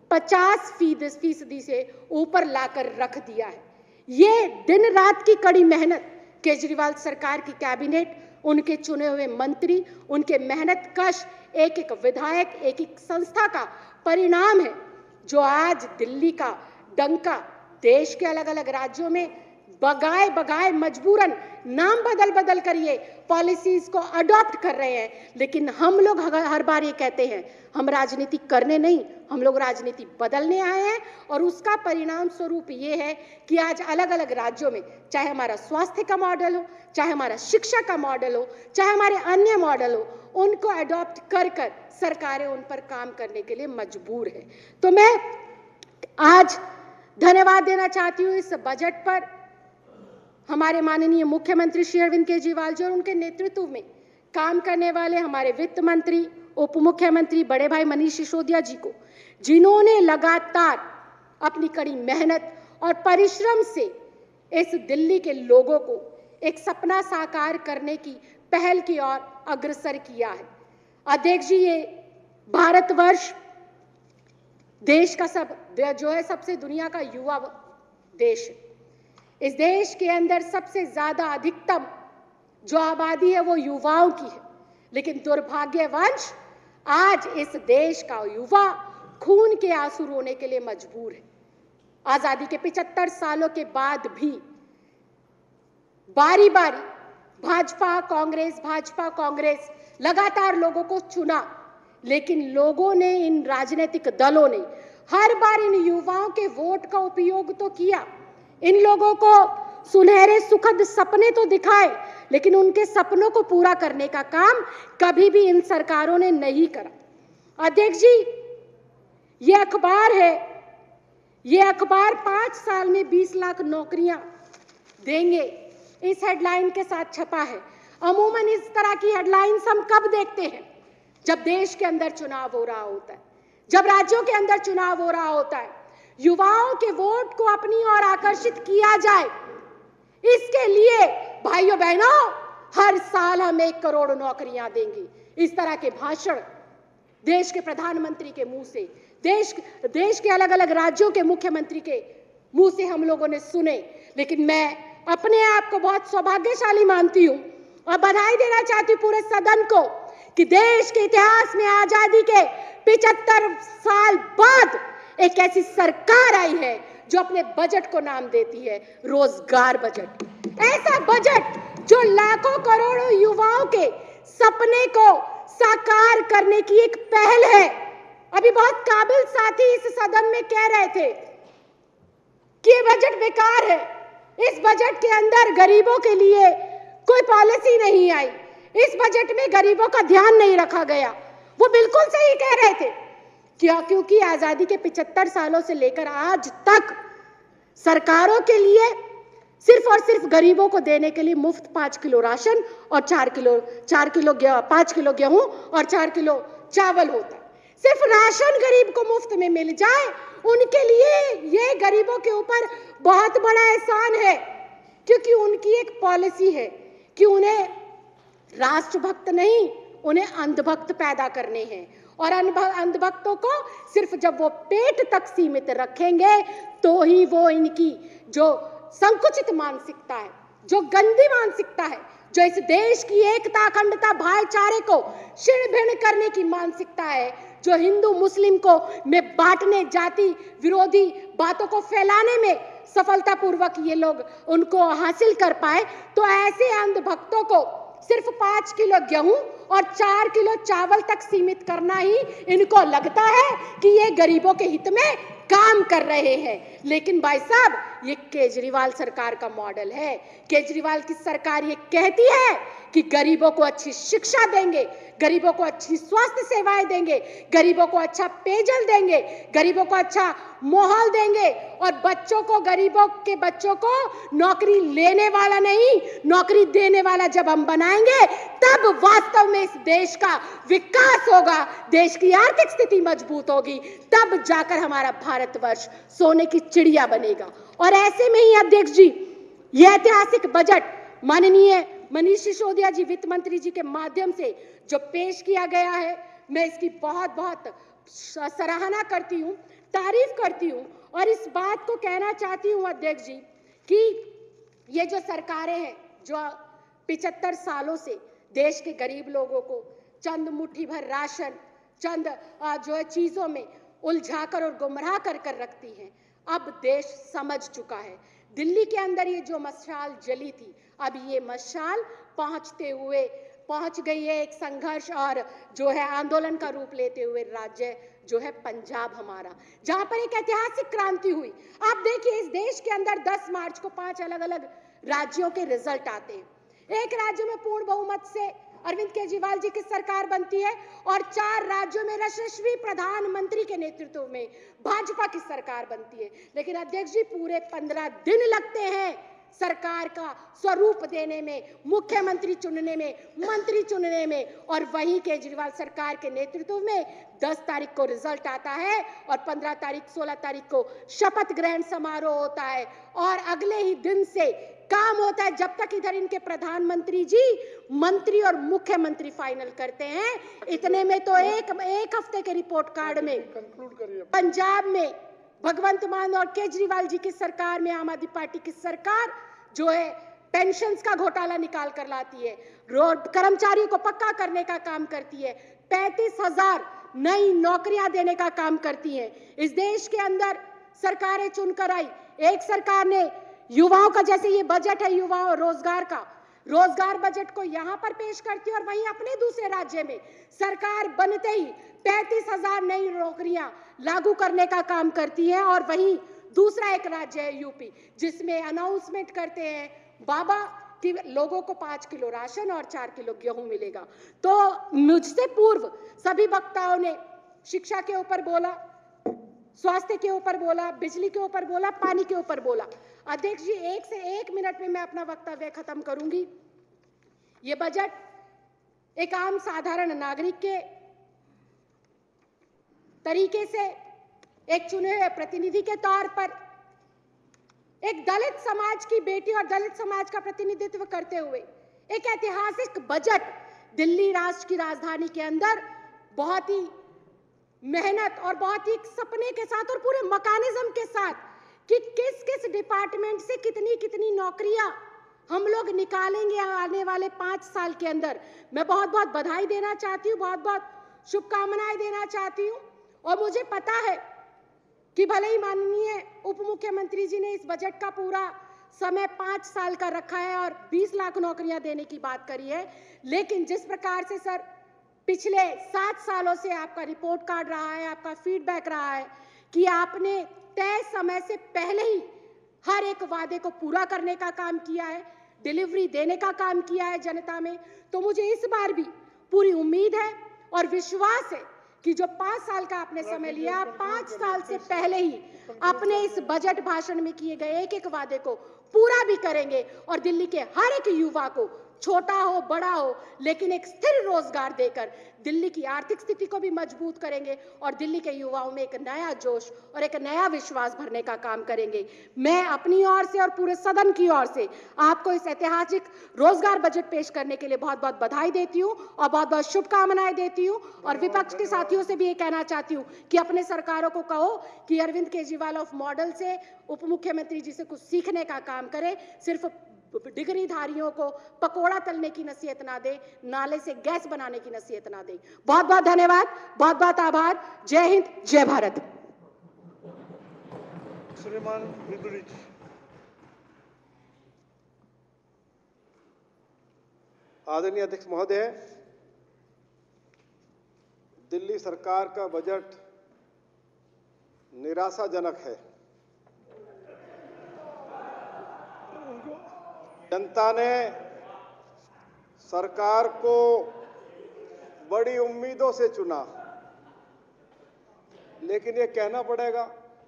50% से ऊपर लाकर रख दिया है। ये दिन रात की कड़ी मेहनत केजरीवाल सरकार की कैबिनेट, उनके चुने हुए मंत्री, उनके मेहनत कश एक एक विधायक, एक एक संस्था का परिणाम है जो आज दिल्ली का डंका देश के अलग अलग राज्यों में बगाए मजबूरन नाम बदल कर ये पॉलिसीज को अडॉप्ट कर रहे हैं। लेकिन हम लोग हर बार ये कहते हैं हम राजनीति करने नहीं, हम लोग राजनीति बदलने आए हैं। और उसका परिणाम स्वरूप ये है कि आज अलग अलग राज्यों में, चाहे हमारा स्वास्थ्य का मॉडल हो, चाहे हमारा शिक्षा का मॉडल हो, चाहे हमारे अन्य मॉडल हो, उनको अडॉप्ट कर सरकारें उन पर काम करने के लिए मजबूर है। तो मैं आज धन्यवाद देना चाहती हूँ इस बजट पर हमारे माननीय मुख्यमंत्री श्री अरविंद केजरीवाल जी और उनके नेतृत्व में काम करने वाले हमारे वित्त मंत्री, उप मुख्यमंत्री बड़े भाई मनीष सिसोदिया जी को, जिन्होंने लगातार अपनी कड़ी मेहनत और परिश्रम से इस दिल्ली के लोगों को एक सपना साकार करने की पहल की ओर अग्रसर किया है। अध्यक्ष जी, ये भारतवर्ष देश का सबसे दुनिया का युवा देश है। इस देश के अंदर सबसे ज्यादा अधिकतम जो आबादी है वो युवाओं की है, लेकिन दुर्भाग्यवश आज इस देश का युवा खून के आंसू रोने के लिए मजबूर है। आजादी के 75 सालों के बाद भी बारी बारी भाजपा कांग्रेस लगातार लोगों को चुना, लेकिन लोगों ने, इन राजनीतिक दलों ने हर बार इन युवाओं के वोट का उपयोग तो किया, इन लोगों को सुनहरे सुखद सपने तो दिखाए, लेकिन उनके सपनों को पूरा करने का काम कभी भी इन सरकारों ने नहीं करा। अध्यक्ष जी, ये अखबार है, ये अखबार 5 साल में 20 लाख नौकरियां देंगे, इस हेडलाइन के साथ छपा है। अमूमन इस तरह की हेडलाइंस हम कब देखते हैं? जब देश के अंदर चुनाव हो रहा होता है, जब राज्यों के अंदर चुनाव हो रहा होता है, युवाओं के वोट को अपनी ओर आकर्षित किया जाए। इसके लिए भाइयों बहनों, हर साल हम 1 करोड़ नौकरियां देंगे, इस तरह के भाषण देश के प्रधानमंत्री के मुंह से, देश के अलग अलग राज्यों के मुख्यमंत्री के मुंह से हम लोगों ने सुने। लेकिन मैं अपने आप को बहुत सौभाग्यशाली मानती हूं और बधाई देना चाहती हूं पूरे सदन को कि देश के इतिहास में आजादी के 75 साल बाद एक ऐसी सरकार आई है जो अपने बजट को नाम देती है रोजगार बजट। ऐसा बजट जो लाखों करोड़ों युवाओं के सपने को साकार करने की एक पहल है। अभी बहुत काबिल साथी इस सदन में कह रहे थे कि ये बजट बेकार है, इस बजट के अंदर गरीबों के लिए कोई पॉलिसी नहीं आई, इस बजट में गरीबों का ध्यान नहीं रखा गया। वो बिल्कुल सही कह रहे थे। क्या? क्योंकि आजादी के 75 सालों से लेकर आज तक सरकारों के लिए सिर्फ और सिर्फ गरीबों को देने के लिए मुफ्त 5 किलो राशन और 5 किलो गेहूं और 4 किलो चावल होता है। सिर्फ राशन गरीब को मुफ्त में मिल जाए, उनके लिए ये गरीबों के ऊपर बहुत बड़ा एहसान है, क्योंकि उनकी एक पॉलिसी है कि उन्हें राष्ट्रभक्त नहीं, उन्हें अंधभक्त पैदा करने हैं। और अंधभक्तों को सिर्फ जब वो पेट तक सीमित रखेंगे तो ही वो इनकी जो संकुचित मानसिकता है, जो गंदी मानसिकता है, जो इस देश की एकता, अखंडता, भाईचारे को छिन्न भिन्न करने की मानसिकता है, जो हिंदू मुस्लिम को में बांटने, जाति विरोधी बातों को फैलाने में सफलतापूर्वक ये लोग उनको हासिल कर पाए, तो ऐसे अंधभक्तों को सिर्फ 5 किलो गेहूं और 4 किलो चावल तक सीमित करना ही इनको लगता है कि ये गरीबों के हित में काम कर रहे हैं। लेकिन भाई साहब, ये केजरीवाल सरकार का मॉडल है। केजरीवाल की सरकार ये कहती है कि गरीबों को अच्छी शिक्षा देंगे, गरीबों को अच्छी स्वास्थ्य सेवाएं देंगे, गरीबों को अच्छा पेयजल देंगे, गरीबों को अच्छा माहौल देंगे, और गरीबों के बच्चों को नौकरी लेने वाला नहीं, नौकरी देने वाला जब हम बनाएंगे तब वास्तव में इस देश का विकास होगा, देश की आर्थिक स्थिति मजबूत होगी, तब जाकर हमारा भारतवर्ष सोने की चिड़िया बनेगा। और ऐसे में ही अध्यक्ष जी, यह ऐतिहासिक बजट माननीय मनीष सिसोदिया जी वित्त मंत्री जी के माध्यम से जो पेश किया गया है, मैं इसकी बहुत बहुत सराहना करती हूँ, तारीफ करती हूँ। और इस बात को कहना चाहती हूँ अध्यक्ष जी कि ये जो सरकारें हैं जो 75 सालों से देश के गरीब लोगों को चंद मुट्ठी भर राशन, चंद जो है चीजों में उलझाकर और गुमराह कर कर रखती हैं, अब देश समझ चुका है। दिल्ली के अंदर ये जो मशाल जली थी, अब ये मशाल पहुंच गई है एक संघर्ष और जो है आंदोलन का रूप लेते हुए राज्य जो है पंजाब हमारा, जहां पर एक ऐतिहासिक क्रांति हुई। आप देखिए, इस देश के अंदर 10 मार्च को 5 अलग अलग राज्यों के रिजल्ट आते हैं। एक राज्य में पूर्ण बहुमत से अरविंद केजरीवाल जी की सरकार बनती है और 4 राज्यों में यशस्वी प्रधानमंत्री के नेतृत्व में भाजपा की सरकार बनती है। लेकिन अध्यक्ष जी, पूरे 15 दिन लगते हैं सरकार का स्वरूप देने में, मुख्यमंत्री चुनने में, मंत्री चुनने में, और वहीं केजरीवाल सरकार के नेतृत्व में 10 तारीख को रिजल्ट आता है और 15 तारीख 16 तारीख को शपथ ग्रहण समारोह होता है और अगले ही दिन से काम होता है। जब तक इधर इनके प्रधानमंत्री जी मंत्री और मुख्यमंत्री फाइनल करते हैं, इतने में तो एक हफ्ते के रिपोर्ट कार्ड में कंक्लूड करिए। पंजाब में भगवंत मान और केजरीवाल जी की सरकार में आम आदमी पार्टी की सरकार जो है पेंशन्स का घोटाला निकाल कर लाती है, रोड कर्मचारियों को पक्का करने का काम करती है, 35,000 नई नौकरियां देने का काम करती है। इस देश के अंदर सरकारें चुनकर आई, एक सरकार ने युवाओं का, जैसे ये बजट है युवाओं रोजगार का, रोजगार बजट को यहां पर पेश करती है और वहीं अपने दूसरे राज्य में सरकार बनते ही 35,000 नई नौकरियां लागू करने का काम करती है और वहीं दूसरा एक राज्य है यूपी, जिसमें अनाउंसमेंट करते हैं बाबा कि लोगों को 5 किलो राशन और 4 किलो गेहूं मिलेगा। तो मुझसे पूर्व सभी वक्ताओं ने शिक्षा के ऊपर बोला, स्वास्थ्य के ऊपर बोला, बिजली के ऊपर बोला, पानी के ऊपर बोला। अध्यक्ष जी, 1 से 1 मिनट में मैं अपना वक्तव्य खत्म करूंगी। ये बजट एक आम साधारण नागरिक के तरीके से एक चुने हुए प्रतिनिधि के तौर पर एक दलित समाज की बेटी और दलित समाज का प्रतिनिधित्व करते हुए एक ऐतिहासिक बजट दिल्ली राष्ट्र की राजधानी के अंदर बहुत ही मेहनत और बहुत ही सपने के साथ और पूरे मैकेनिज्म के साथ कि किस किस डिपार्टमेंट से कितनी कितनी नौकरियां हम लोग निकालेंगे आने वाले 5 साल के अंदर। मैं बहुत बहुत बधाई देना चाहती हूँ, बहुत बहुत शुभकामनाएं देना चाहती हूँ। और मुझे पता है कि भले ही माननीय उप मुख्यमंत्री जी ने इस बजट का पूरा समय 5 साल का रखा है और 20 लाख नौकरियां देने की बात करी है, लेकिन जिस प्रकार से सर पिछले 7 सालों से आपका रिपोर्ट कार्ड रहा है, आपका फीडबैक रहा है कि आपने तय समय से पहले ही हर एक वादे को पूरा करने का काम किया है, डिलीवरी देने का काम किया है जनता में, तो मुझे इस बार भी पूरी उम्मीद है और विश्वास है कि जो 5 साल का आपने समय लिया, 5 साल से पहले ही अपने इस बजट भाषण में किए गए एक एक वादे को पूरा भी करेंगे और दिल्ली के हर एक युवा को, छोटा हो बड़ा हो, लेकिन एक स्थिर रोजगार देकर दिल्ली की आर्थिक स्थिति को भी मजबूत करेंगे और दिल्ली के युवाओं में एक नया जोश और एक नया विश्वास भरने का काम करेंगे। मैं अपनी ओर से और पूरे सदन की ओर से आपको इस ऐतिहासिक रोजगार बजट पेश करने के लिए बहुत बहुत बधाई देती हूँ और बहुत बहुत शुभकामनाएं देती हूँ। और विपक्ष के साथियों से भी ये कहना चाहती हूँ कि अपने सरकारों को कहो कि अरविंद केजरीवाल ऑफ मॉडल से उप मुख्यमंत्री जी से कुछ सीखने का काम करे, सिर्फ डिग्रीधारियों को पकोड़ा तलने की नसीहत ना दे, नाले से गैस बनाने की नसीहत ना दे। बहुत बहुत धन्यवाद, बहुत बहुत आभार। जय हिंद, जय भारत। श्रीमान बिदुरी जी। आदरणीय अध्यक्ष महोदय, दिल्ली सरकार का बजट निराशाजनक है। जनता ने सरकार को बड़ी उम्मीदों से चुना, लेकिन ये कहना पड़ेगा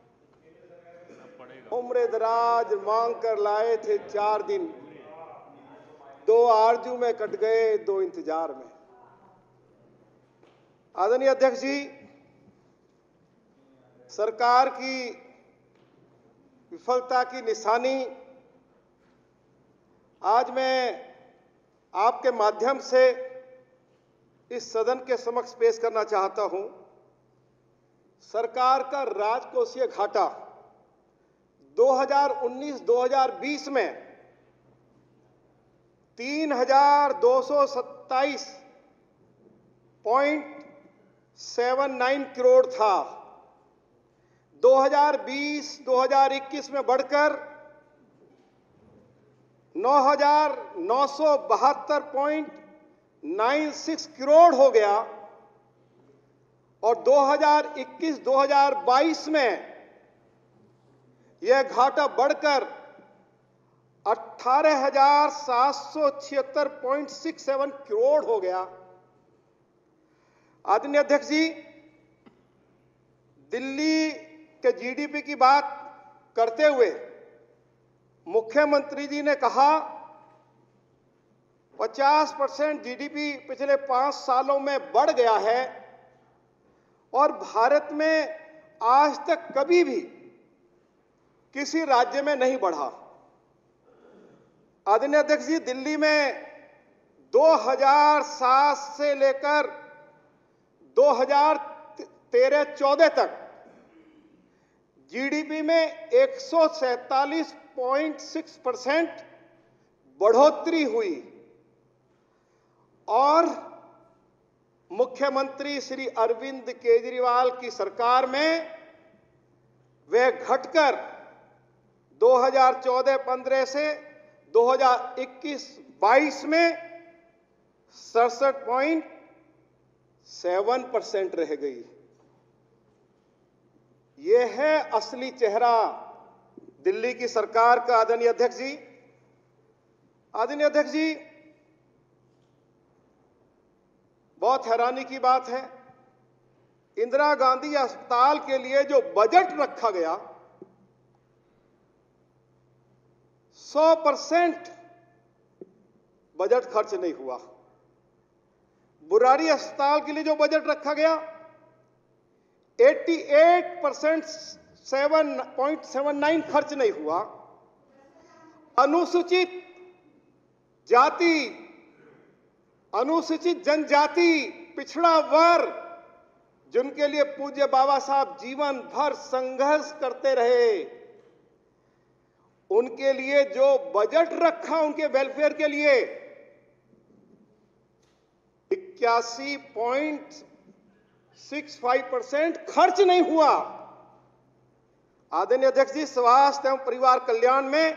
उम्र दराज मांग कर लाए थे 4 दिन, 2 आरजू में कट गए 2 इंतजार में। आदरणीय अध्यक्ष जी, सरकार की विफलता की निशानी आज मैं आपके माध्यम से इस सदन के समक्ष पेश करना चाहता हूं। सरकार का राजकोषीय घाटा 2019-2020 में 3,227.79 करोड़ था। 2020-2021 में बढ़कर 9,972.96 करोड़ हो गया और 2021-2022 में यह घाटा बढ़कर 18,776.67 करोड़ हो गया। आदरणीय अध्यक्ष जी, दिल्ली के जीडीपी की बात करते हुए मुख्यमंत्री जी ने कहा 50% जीडीपी पिछले 5 सालों में बढ़ गया है और भारत में आज तक कभी भी किसी राज्य में नहीं बढ़ा। आदरणीय अध्यक्ष जी, दिल्ली में 2007 से लेकर 2013-14 तक जीडीपी में 147.6% बढ़ोतरी हुई और मुख्यमंत्री श्री अरविंद केजरीवाल की सरकार में वह घटकर 2014-15 से 2021-22 में 67.7% रह गई। यह है असली चेहरा दिल्ली की सरकार का। आदरणीय अध्यक्ष जी, आदरणीय अध्यक्ष जी, बहुत हैरानी की बात है, इंदिरा गांधी अस्पताल के लिए जो बजट रखा गया 100% बजट खर्च नहीं हुआ। बुरारी अस्पताल के लिए जो बजट रखा गया 88% 7.79 खर्च नहीं हुआ। अनुसूचित जाति, अनुसूचित जनजाति, पिछड़ा वर्ग, जिनके लिए पूज्य बाबा साहब जीवन भर संघर्ष करते रहे, उनके लिए जो बजट रखा उनके वेलफेयर के लिए 81.65% खर्च नहीं हुआ। आदरणीय अध्यक्ष जी, स्वास्थ्य एवं परिवार कल्याण में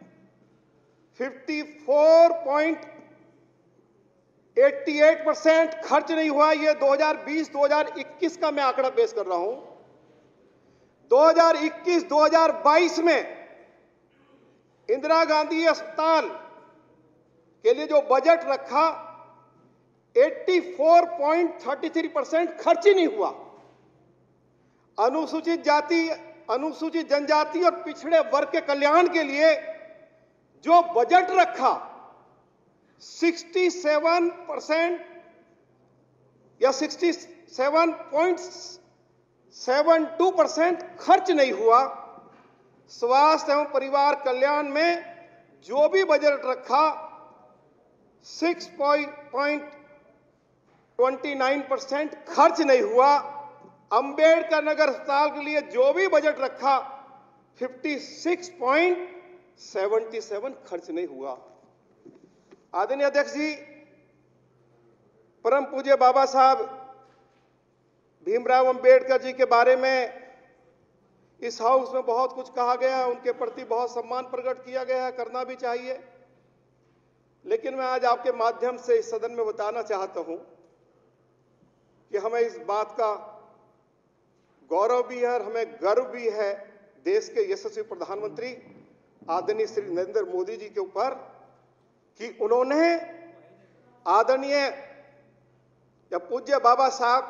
54.88% खर्च नहीं हुआ। यह 2020-2021 का मैं आंकड़ा पेश कर रहा हूं। 2021-2022 में इंदिरा गांधी अस्पताल के लिए जो बजट रखा 84.33% खर्च ही नहीं हुआ। अनुसूचित जाति, अनुसूचित जनजाति और पिछड़े वर्ग के कल्याण के लिए जो बजट रखा 67% या 67.72% खर्च नहीं हुआ। स्वास्थ्य एवं परिवार कल्याण में जो भी बजट रखा 6.29% खर्च नहीं हुआ। अंबेडकर नगर अस्पताल के लिए जो भी बजट रखा 56.77 खर्च नहीं हुआ। आदरणीय अध्यक्ष जी, परम पूज्य बाबा साहब भीमराव अंबेडकर जी के बारे में इस हाउस में बहुत कुछ कहा गया है, उनके प्रति बहुत सम्मान प्रकट किया गया है, करना भी चाहिए। लेकिन मैं आज आपके माध्यम से इस सदन में बताना चाहता हूं कि हमें इस बात का गौरव भी है और हमें गर्व भी है देश के यशस्वी प्रधानमंत्री आदरणीय श्री नरेंद्र मोदी जी के ऊपर कि उन्होंने आदरणीय या पूज्य बाबा साहब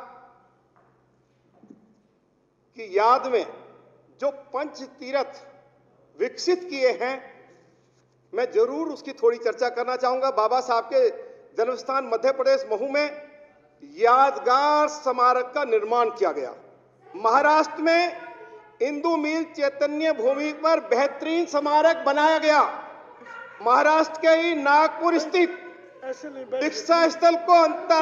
की याद में जो पंच तीर्थ विकसित किए हैं, मैं जरूर उसकी थोड़ी चर्चा करना चाहूंगा। बाबा साहब के जन्मस्थान मध्य प्रदेश महू में यादगार स्मारक का निर्माण किया गया। महाराष्ट्र में इंदु मिल चैतन्य भूमि पर बेहतरीन स्मारक बनाया गया। महाराष्ट्र के ही नागपुर स्थित दीक्षा स्थल को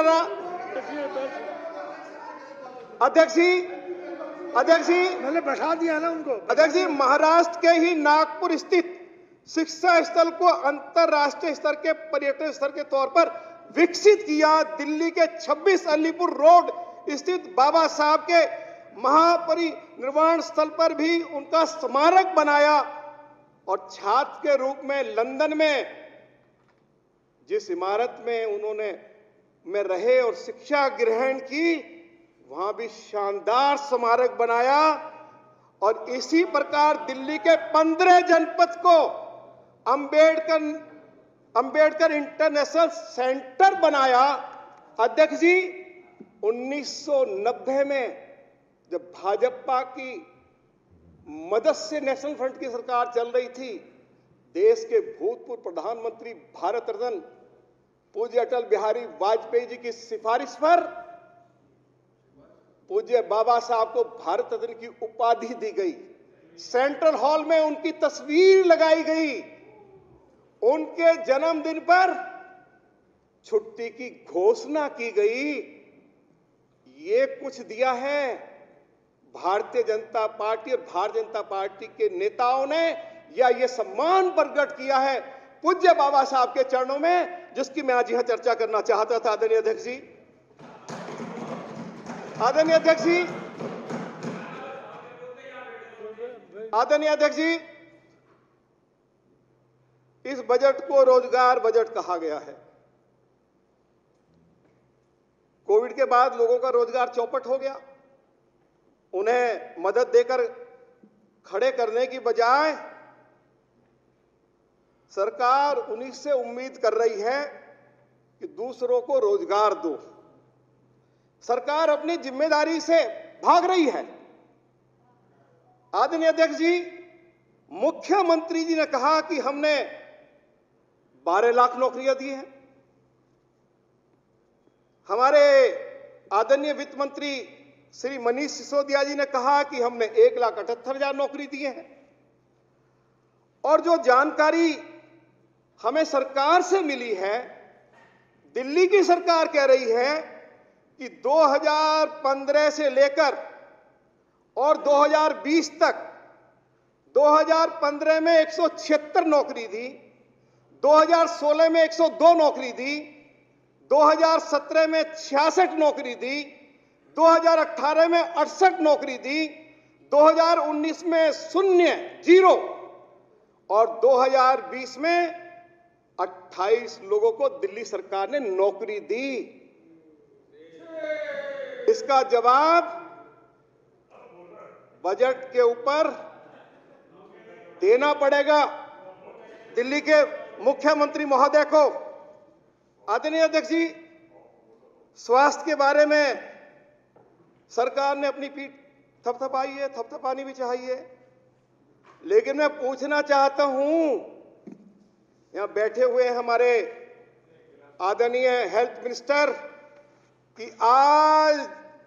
अध्यक्ष जी मैंने बैठा दिया ना उनको। अध्यक्ष जी, महाराष्ट्र के ही नागपुर स्थित शिक्षा स्थल को अंतरराष्ट्रीय स्तर के पर्यटन स्थल के तौर पर विकसित किया। दिल्ली के 26 अलीपुर रोड स्थित बाबा साहब के महापरिनिर्वाण स्थल पर भी उनका स्मारक बनाया और छात्र के रूप में लंदन में जिस इमारत में उन्होंने में रहे और शिक्षा ग्रहण की, वहां भी शानदार स्मारक बनाया। और इसी प्रकार दिल्ली के 15 जनपद को अंबेडकर इंटरनेशनल सेंटर बनाया। अध्यक्ष जी, 1990 में जब भाजपा की मदद से नेशनल फ्रंट की सरकार चल रही थी, देश के भूतपूर्व प्रधानमंत्री भारत रत्न पूज्य अटल बिहारी वाजपेयी जी की सिफारिश पर पूज्य बाबा साहब को भारत रत्न की उपाधि दी गई। सेंट्रल हॉल में उनकी तस्वीर लगाई गई। उनके जन्मदिन पर छुट्टी की घोषणा की गई। ये कुछ दिया है भारतीय जनता पार्टी और भारतीय जनता पार्टी के नेताओं ने, या ये सम्मान प्रकट किया है पूज्य बाबा साहब के चरणों में, जिसकी मैं आज यहां चर्चा करना चाहता था। आदरणीय अध्यक्ष जी, आदरणीय अध्यक्ष जी, आदरणीय अध्यक्ष जी, इस बजट को रोजगार बजट कहा गया है। कोविड के बाद लोगों का रोजगार चौपट हो गया। उन्हें मदद देकर खड़े करने की बजाय सरकार उन्हीं से उम्मीद कर रही है कि दूसरों को रोजगार दो। सरकार अपनी जिम्मेदारी से भाग रही है। आदरणीय अध्यक्ष जी, मुख्यमंत्री जी ने कहा कि हमने 12 लाख नौकरियां दी हैं। हमारे आदरणीय वित्त मंत्री श्री मनीष सिसोदिया जी ने कहा कि हमने 1,78,000 नौकरी दिए हैं। और जो जानकारी हमें सरकार से मिली है, दिल्ली की सरकार कह रही है कि 2015 से लेकर और 2020 तक 2015 में 176 नौकरी दी, 2016 में 102 नौकरी दी, 2017 में 66 नौकरी दी, 2018 में 68 नौकरी दी, 2019 में 0 और 2020 में 28 लोगों को दिल्ली सरकार ने नौकरी दी। इसका जवाब बजट के ऊपर देना पड़ेगा दिल्ली के मुख्यमंत्री महोदय को। आदरणीय अध्यक्ष जी, स्वास्थ्य के बारे में सरकार ने अपनी पीठ थपथपाई है, थपथपानी भी चाहिए। लेकिन मैं पूछना चाहता हूं, यहां बैठे हुए हमारे आदरणीय हेल्थ मिनिस्टर, कि आज